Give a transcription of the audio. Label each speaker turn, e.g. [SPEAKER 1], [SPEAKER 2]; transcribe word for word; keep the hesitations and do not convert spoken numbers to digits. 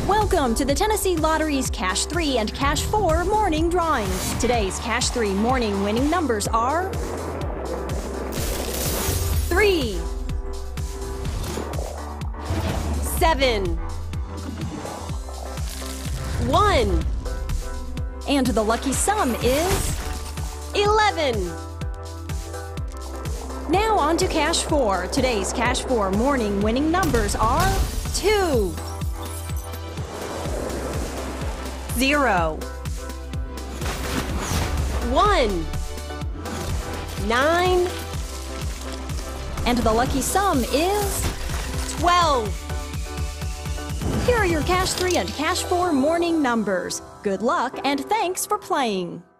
[SPEAKER 1] Welcome to the Tennessee Lottery's Cash three and Cash four morning drawings. Today's Cash three morning winning numbers are three, seven, one, and the lucky sum is eleven. Now on to Cash four. Today's Cash four morning winning numbers are two, zero, one, nine, and the lucky sum is twelve. Here are your Cash three and Cash four morning numbers. Good luck and thanks for playing.